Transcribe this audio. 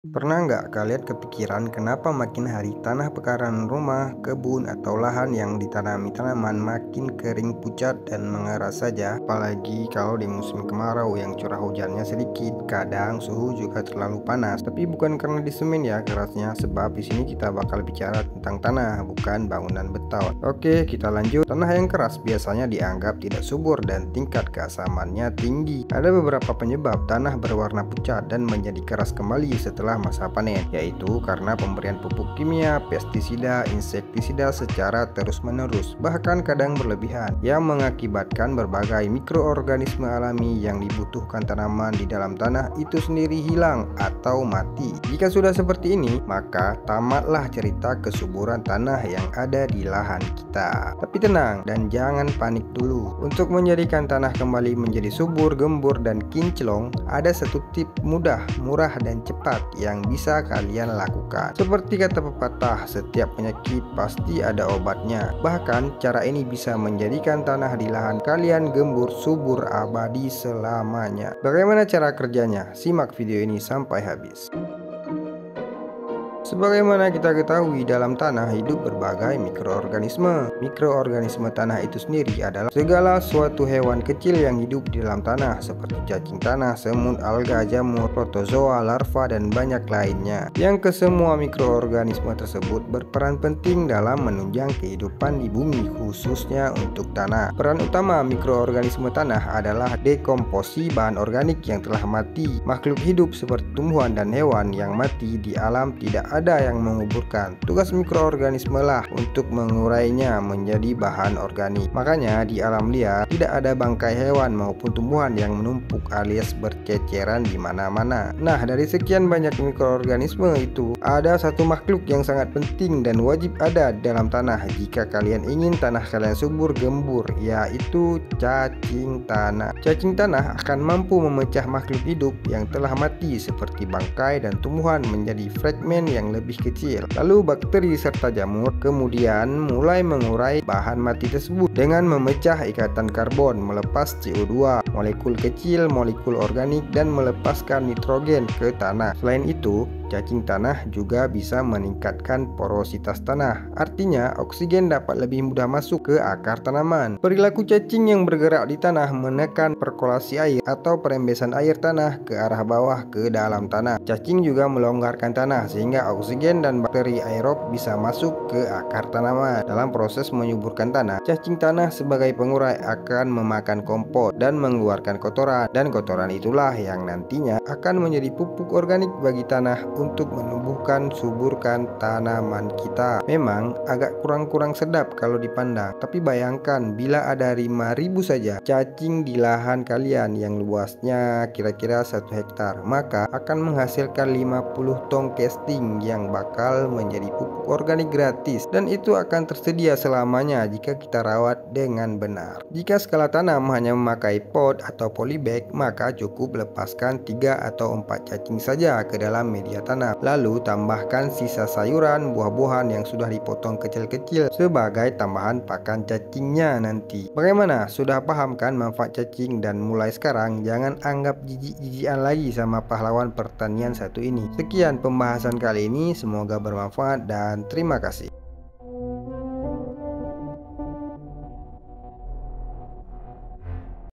Pernah nggak kalian kepikiran kenapa makin hari tanah pekarangan rumah, kebun, atau lahan yang ditanami tanaman makin kering pucat dan mengeras saja? Apalagi kalau di musim kemarau yang curah hujannya sedikit, kadang suhu juga terlalu panas. Tapi bukan karena di semen ya kerasnya, sebab di sini kita bakal bicara tentang tanah, bukan bangunan beton. Oke, kita lanjut. Tanah yang keras biasanya dianggap tidak subur dan tingkat keasamannya tinggi. Ada beberapa penyebab tanah berwarna pucat dan menjadi keras kembali setelah masa panen, yaitu karena pemberian pupuk kimia, pestisida, insektisida secara terus-menerus, bahkan kadang berlebihan, yang mengakibatkan berbagai mikroorganisme alami yang dibutuhkan tanaman di dalam tanah itu sendiri hilang atau mati. Jika sudah seperti ini, maka tamatlah cerita kesuburan tanah yang ada di lahan kita. Tapi tenang dan jangan panik dulu. Untuk menjadikan tanah kembali menjadi subur, gembur, dan kinclong, ada satu tip mudah, murah, dan cepat yang bisa kalian lakukan. Seperti kata pepatah, setiap penyakit pasti ada obatnya. Bahkan cara ini bisa menjadikan tanah di lahan kalian gembur subur abadi selamanya. Bagaimana cara kerjanya? Simak video ini sampai habis. Sebagaimana kita ketahui, dalam tanah hidup berbagai mikroorganisme. Mikroorganisme tanah itu sendiri adalah segala suatu hewan kecil yang hidup di dalam tanah, seperti cacing tanah, semut, alga, jamur, protozoa, larva, dan banyak lainnya. Yang kesemua mikroorganisme tersebut berperan penting dalam menunjang kehidupan di bumi, khususnya untuk tanah. Peran utama mikroorganisme tanah adalah dekomposi bahan organik yang telah mati. Makhluk hidup seperti tumbuhan dan hewan yang mati di alam tidak ada yang menguburkan. Tugas mikroorganisme lah untuk mengurainya menjadi bahan organik. Makanya di alam liar tidak ada bangkai hewan maupun tumbuhan yang menumpuk alias berceceran di mana-mana. Nah, dari sekian banyak mikroorganisme itu, ada satu makhluk yang sangat penting dan wajib ada dalam tanah jika kalian ingin tanah kalian subur gembur, yaitu cacing tanah. Cacing tanah akan mampu memecah makhluk hidup yang telah mati seperti bangkai dan tumbuhan menjadi fragmen yang lebih kecil. Lalu bakteri serta jamur kemudian mulai mengurai bahan mati tersebut dengan memecah ikatan karbon, melepas CO2, molekul kecil, molekul organik, dan melepaskan nitrogen ke tanah. Selain itu, cacing tanah juga bisa meningkatkan porositas tanah. Artinya, oksigen dapat lebih mudah masuk ke akar tanaman. Perilaku cacing yang bergerak di tanah menekan perkolasi air atau perembesan air tanah ke arah bawah ke dalam tanah. Cacing juga melonggarkan tanah sehingga oksigen dan bakteri aerob bisa masuk ke akar tanaman. Dalam proses menyuburkan tanah, cacing tanah sebagai pengurai akan memakan kompos dan mengeluarkan kotoran, dan kotoran itulah yang nantinya akan menjadi pupuk organik bagi tanah untuk menumbuhkan suburkan tanaman kita. Memang agak kurang-kurang sedap kalau dipandang, tapi bayangkan bila ada 5.000 saja cacing di lahan kalian yang luasnya kira-kira 1 hektar, maka akan menghasilkan 50 tong casting yang bakal menjadi pupuk organik gratis, dan itu akan tersedia selamanya jika kita rawat dengan benar. Jika skala tanam hanya memakai pot atau polybag, maka cukup lepaskan 3 atau 4 cacing saja ke dalam media tanam. Lalu tambahkan sisa sayuran, buah-buahan yang sudah dipotong kecil-kecil sebagai tambahan pakan cacingnya nanti. Bagaimana? Sudah paham kan manfaat cacing? Dan mulai sekarang jangan anggap jijik-jijikan lagi sama pahlawan pertanian satu ini. Sekian pembahasan kali ini, semoga bermanfaat dan terima kasih.